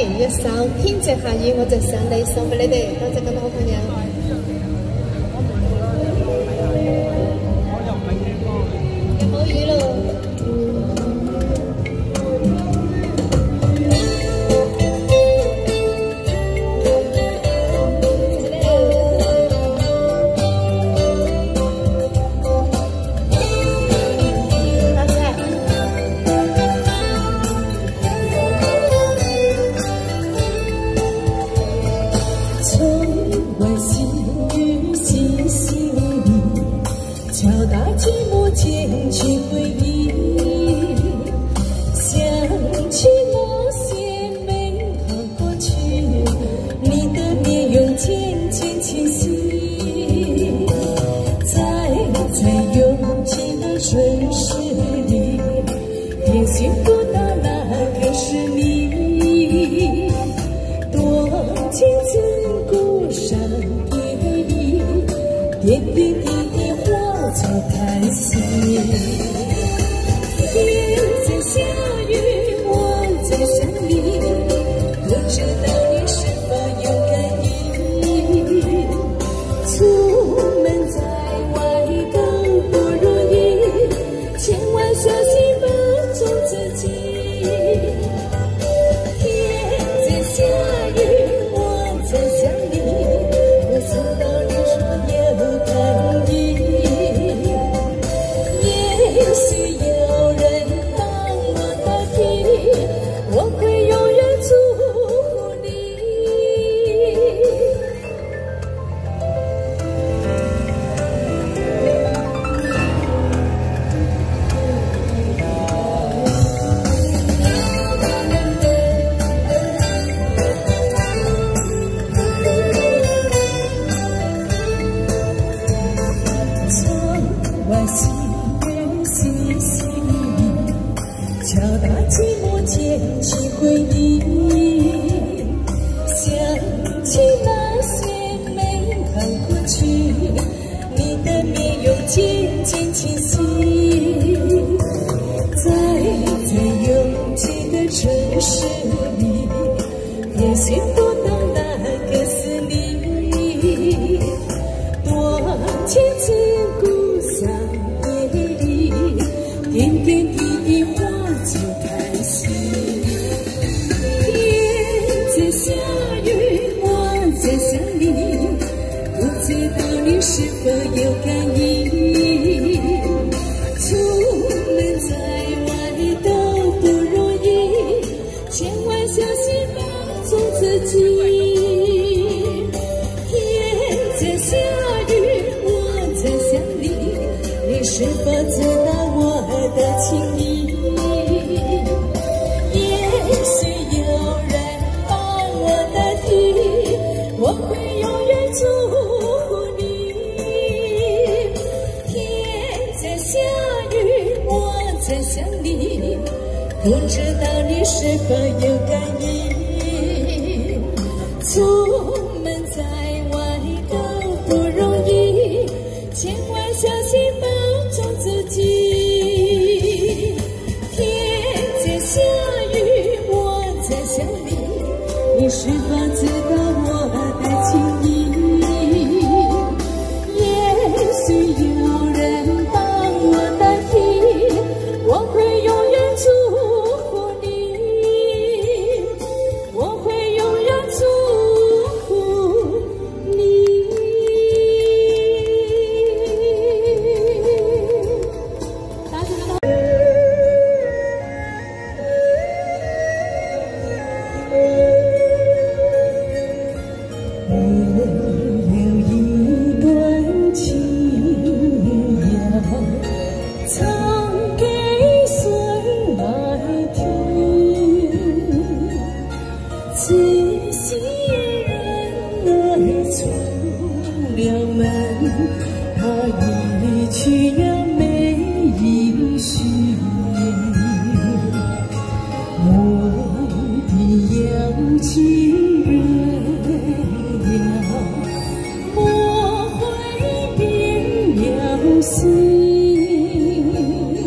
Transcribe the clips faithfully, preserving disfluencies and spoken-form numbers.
一首《天夕下雨我就想你》送俾你哋，多謝咁多好朋友。又冇雨咯。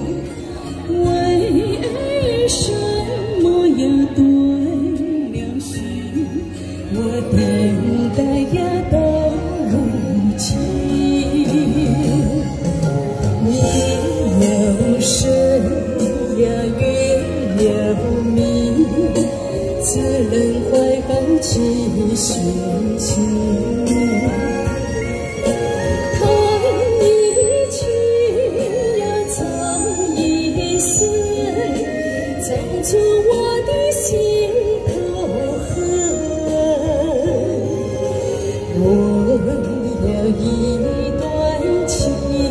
为什么要对了心？ 只能怀抱起深情。弹一曲呀，唱一声，唱出我的心头恨。我有一段情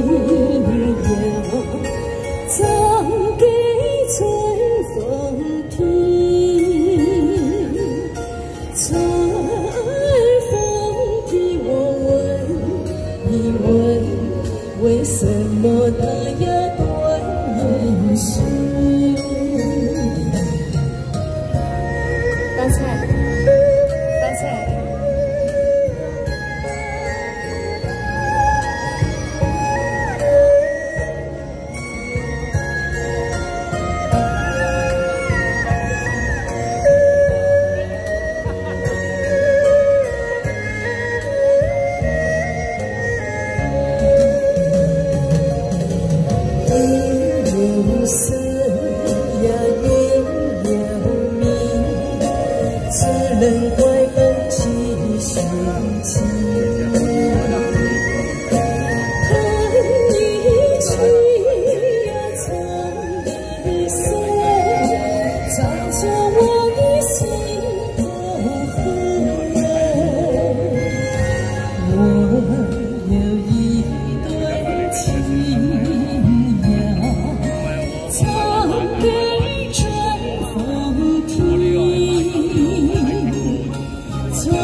呀，唱给春风听。春风替我问一问，为什么那呀断音声？ 大菜，大菜。 有声呀，月亮明，只能怀抱起深情。弹一曲呀，唱一声，唱出我的心头恨。我有一段情。唱给春风听，春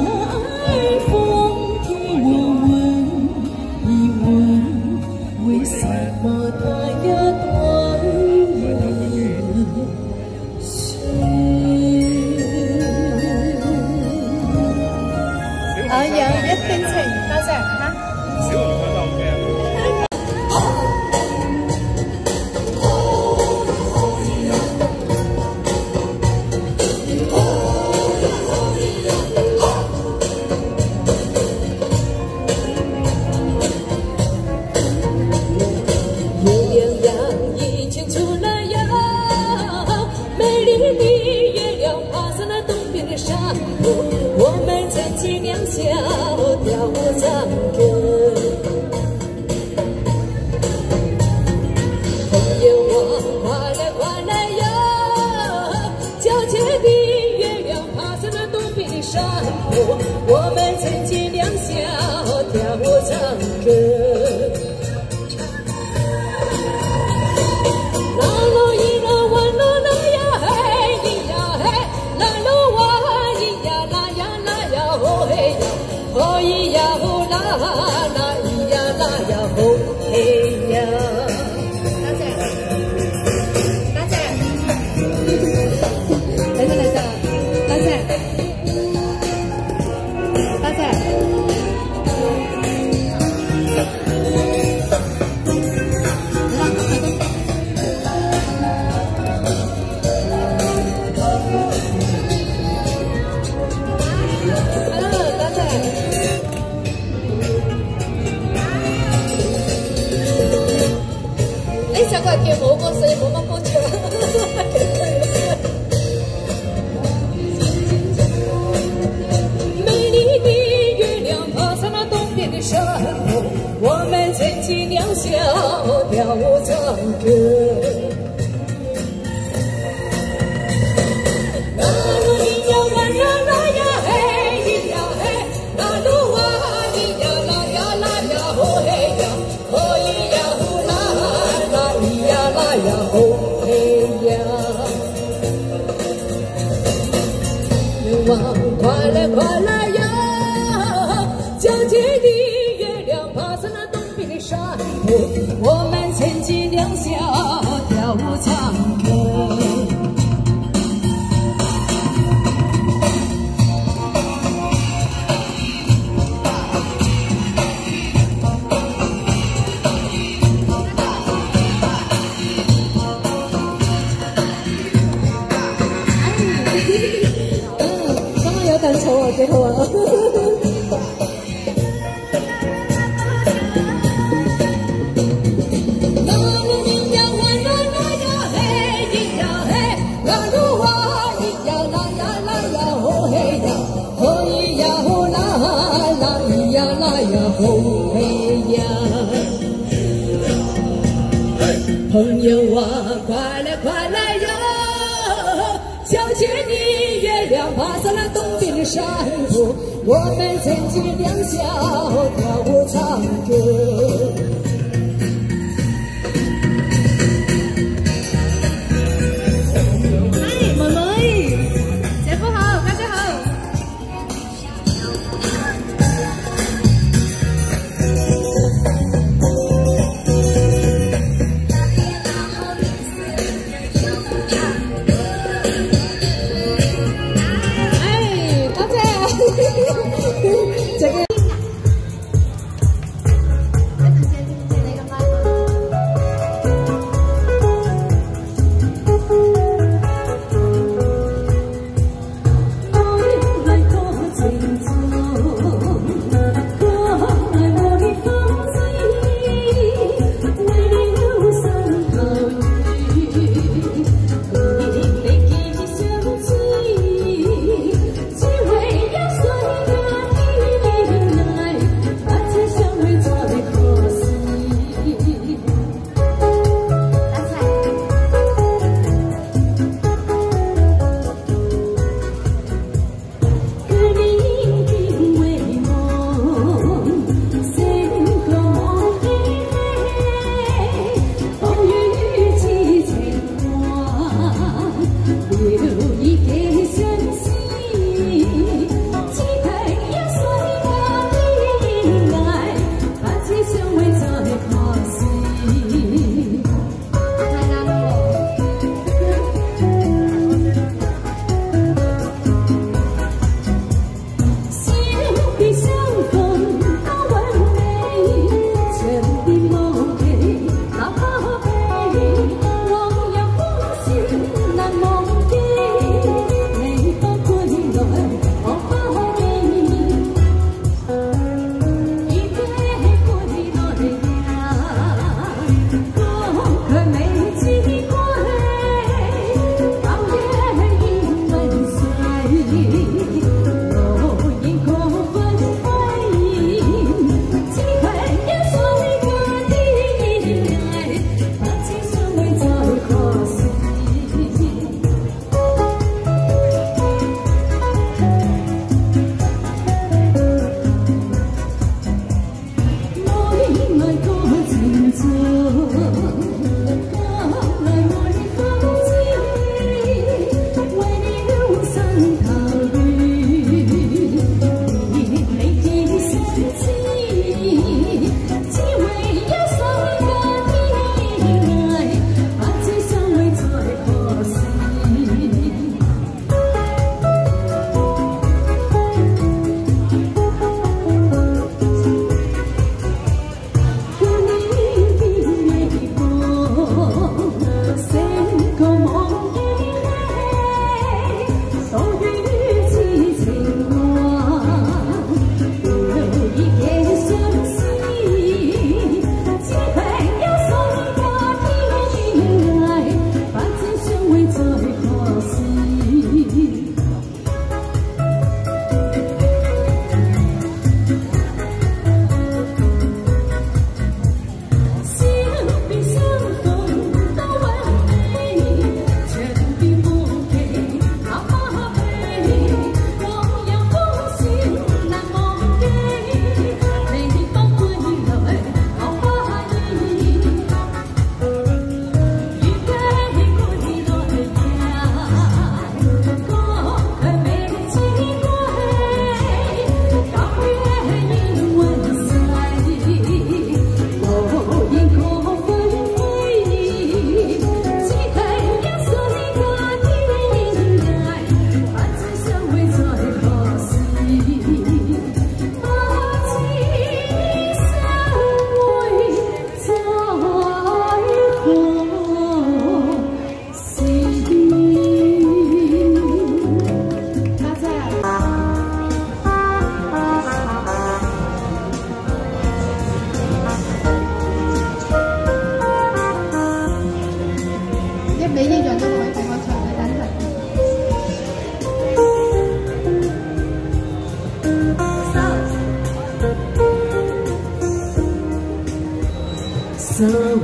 风替我问一问，为什么它呀断音声？ 啊，有一定情，多謝嚇。 小龍唱得 OK 啊！ 我们曾经两小跳舞唱歌，朋友我快来快来哟！皎洁的月亮爬上了东边的山坡，我们曾经两小跳舞唱歌。啦喽咿啦哇喽啦呀嘿咿呀嘿，啦喽哇。哦咿呀哦啦啦咿呀啦呀哦嘿呀， 大姐，大姐，来着来着，大姐，大姐。小怪跳舞歌，所以冇乜歌唱。美丽的月亮爬上了东边的山坡，我们曾经两小跳舞唱歌。啦噜咿呀哇啦啦呀嘿咿呀嘿，啦噜哇咿呀啦呀啦呀哦嘿呀，哦咿呀呼啦。咿呀啦呀哦嘿呀，愿望快来快来呀！皎洁的月亮爬上了东边的山坡，我们曾经两小跳舞唱歌。蛋炒啊，幾好啊！啦啦呀吼嘿呀！朋友啊，快来快来呀！小姐你月亮爬上了东边的山坡，我们曾经两小跳舞唱歌。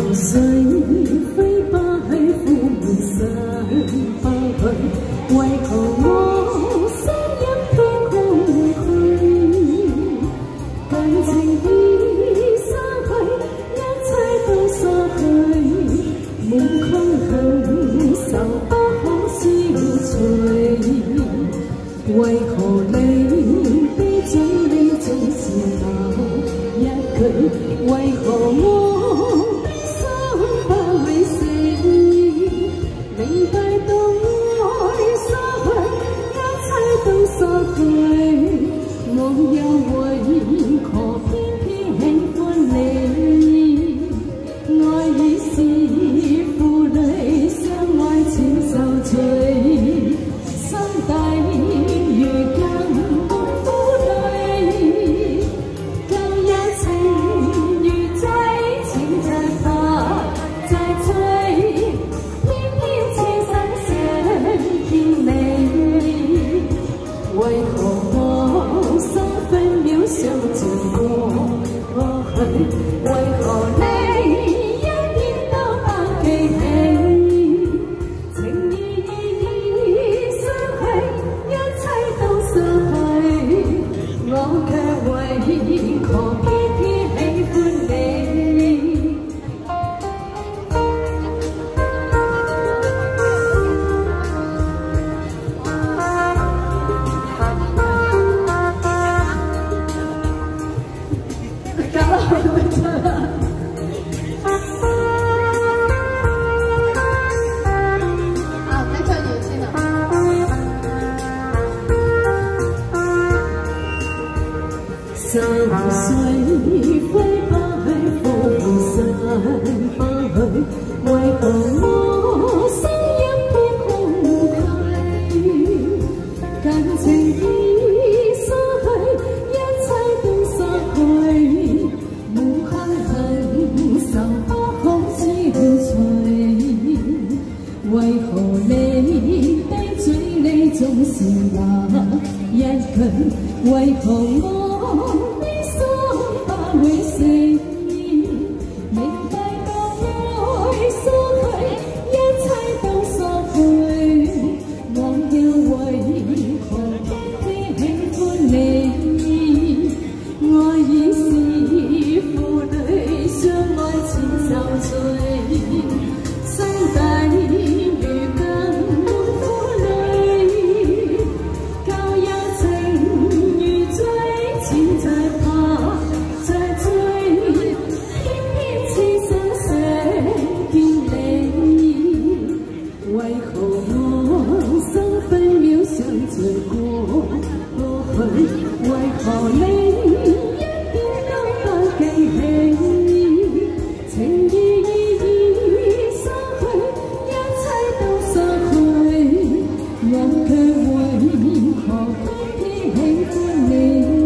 水飛不去，苦悶散不去，為求我聲音偏空虛。感情已失去，一切都失去，夢空恨愁不可消除。為何你的嘴裏總是那一句？為何我？ 明白到愛失去，一切都失去，我又為何偏偏喜歡你？愛已是負累，相愛似受罪，心底如今沒負累，舊日情如祭，情在怕在追。 為何我心分秒相隨過去？為何你一點都不記起？情意已失去，一切都失去，我卻為何偏偏喜歡你？ 山水揮不去，風散不去，為何我聲音偏空虛？感情已失去，一切都失去，夢空恨愁不可消除。為何你的嘴裏總是那一句？為何我？ 會死，明白到愛失去，一切都失去，我又為何偏偏喜歡你？愛已是負累，相愛似受罪，心底如今沒負累，舊日情如醉，錢在怕。 為何我心分秒相隨過去？為何你一點都不記起？情意已失去，一切都失去，我卻為何偏偏喜歡你？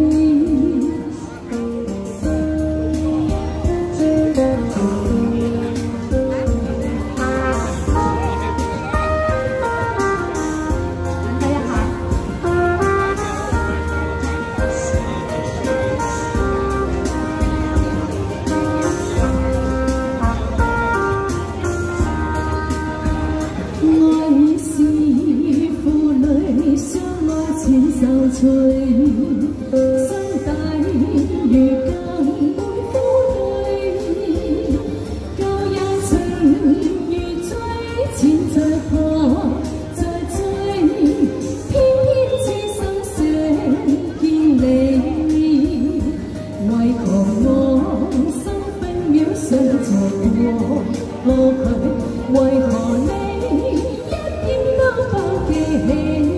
受罪，心底如今沒負累，舊日情如醉，錢在怕在追，偏偏痴心想見你，為何我心分秒相隨過去？為何你一點都不記起？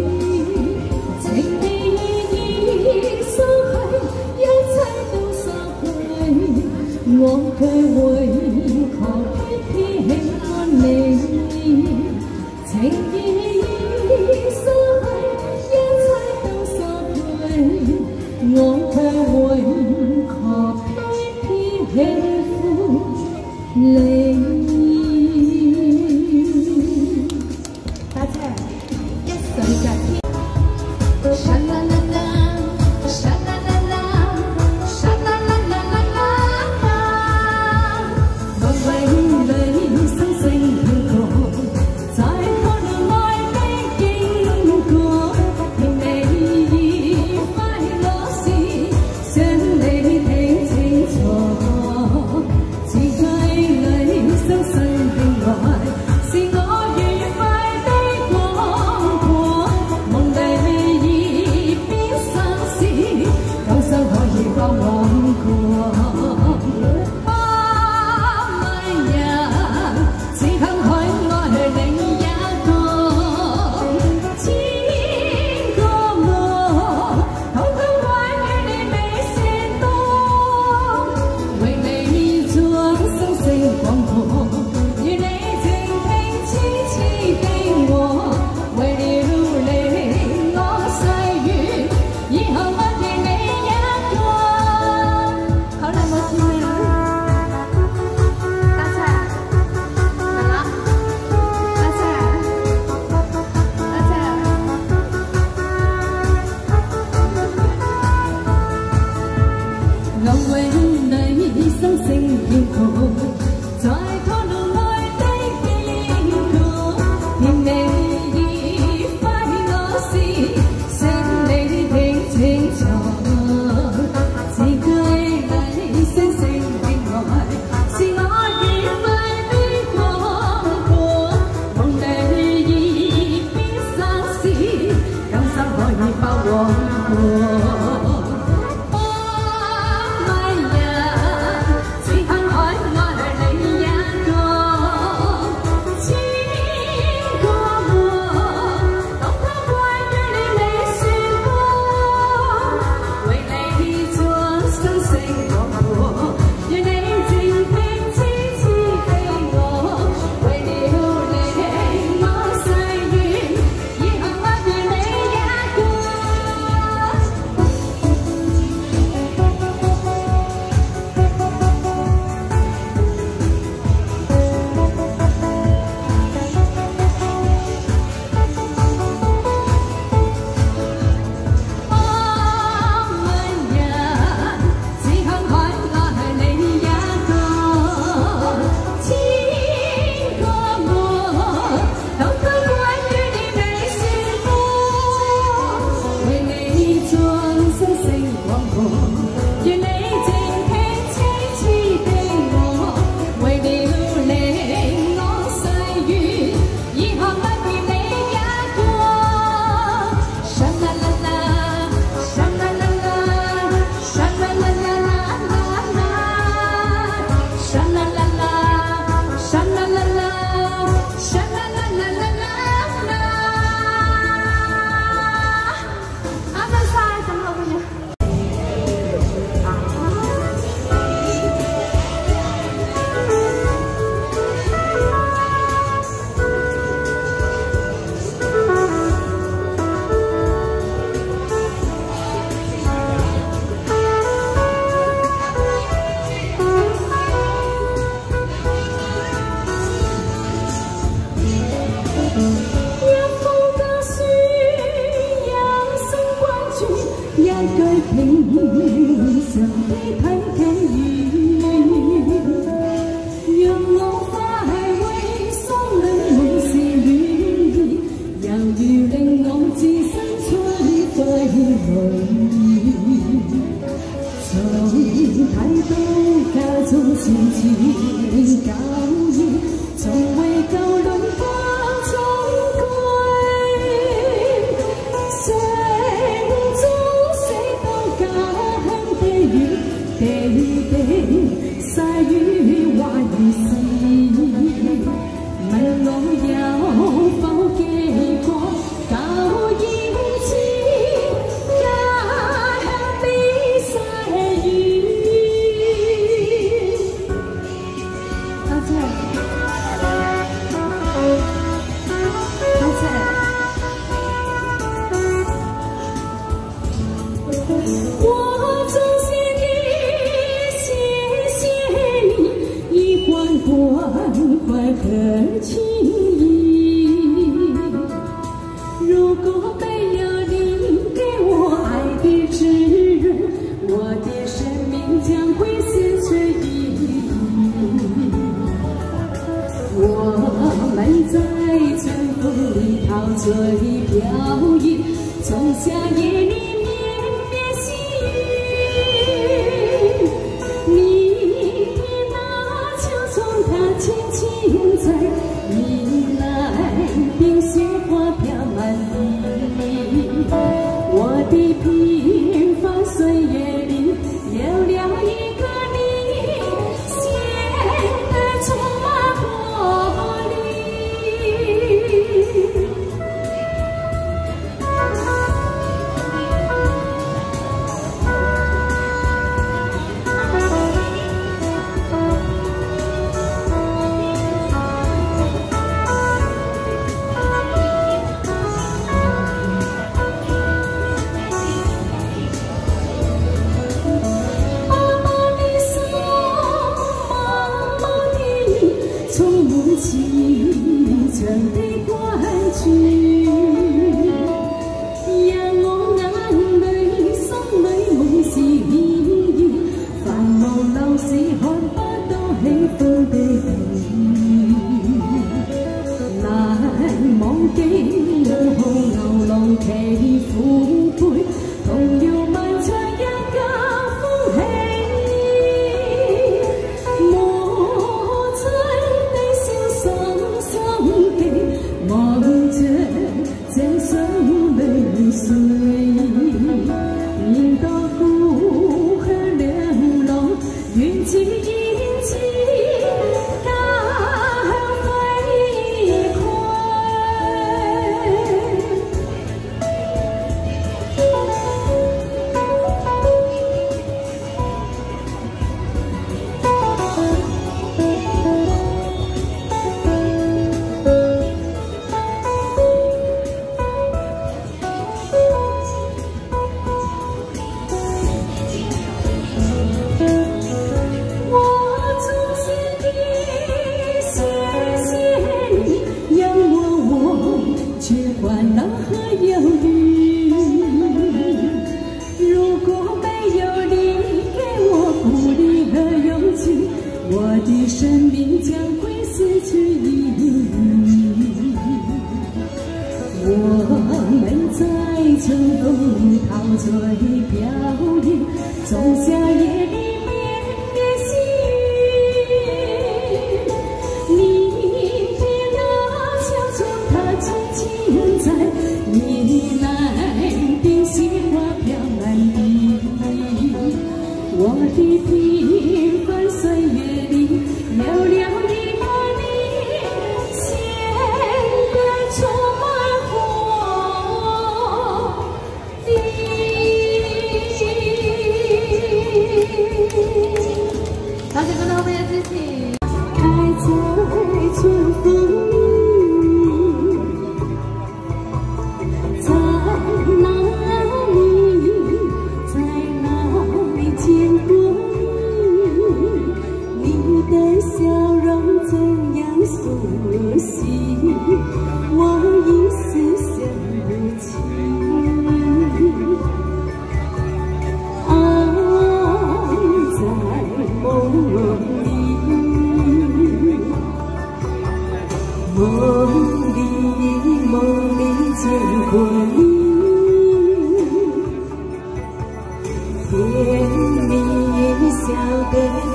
我卻為何偏偏喜歡你？情意已失去，一切都失去，我卻為何偏偏喜歡你？大姐，一世界天。When 一句平常的體貼語，讓我快慰心裏滿是暖意，猶如令我置身春暉裏。從睇到家中前前舊意，從未舊輪花中歸。城中死到家鄉的雨，地地曬於懷疑問我有否記過舊意知，家鄉的細雨。多謝，多謝。我衷心地謝謝你，一環關懷和情誼。如果沒有你給我愛的滋潤，我的生命將會失去意義。我們在春風裡陶醉飄逸，從夏夜裡綿綿細雨。你的那秋蟲它輕輕在你來，冰雪花飄滿地。我的平凡歲月裡有了一個你，顯得充滿活力。青春的關注，讓我眼淚心裏滿是意義，繁忙流逝看不到喜歡的你，難忘記午後牛郎騎虎背，同搖漫長一架風起。望着這雙淚水，面多孤和兩浪，緣起緣起，家鄉飛快。欢乐和忧郁，如果没有你给我鼓励和勇气，我的生命将会失去意义。我们在春风里陶醉飘逸，从夏夜里绵绵细雨。你的那小船，它轻轻在你来，冰雪花飘满地。我的平凡岁月里，留了一个你，显得充满活力。好，谢谢各位朋友支持。开在春风里，在哪里，在哪里见过你？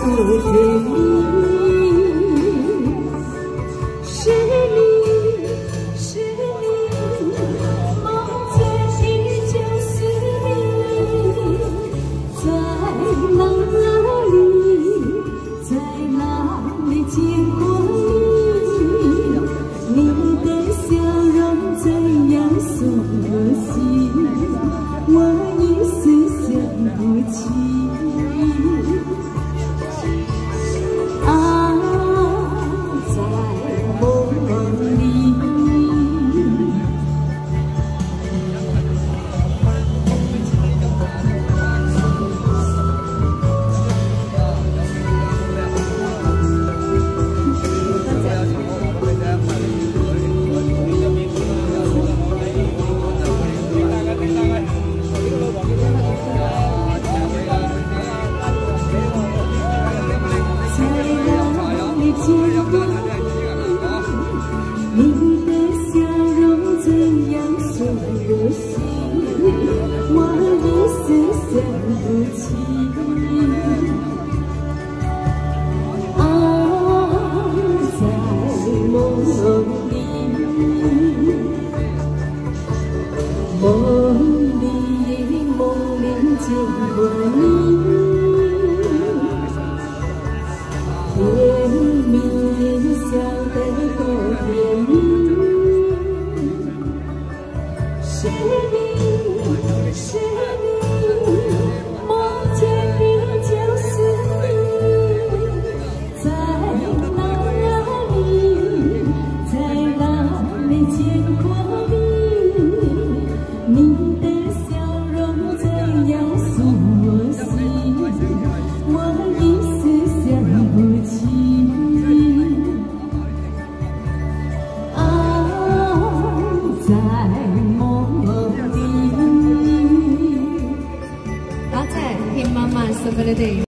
昨天你，是你，是你，梦见你就是你，在哪里，在哪里见过你？你的笑容怎样熟悉？我一时想不起。 你的笑容怎样熟悉？我一时想不起。啊，在梦里，梦里梦里见过你。 甜蜜笑得多甜蜜，是你是你，梦见你就是你，在哪里，在哪里见过你？你的笑容怎样熟悉？我一时想不起。 好，再听妈妈什么的。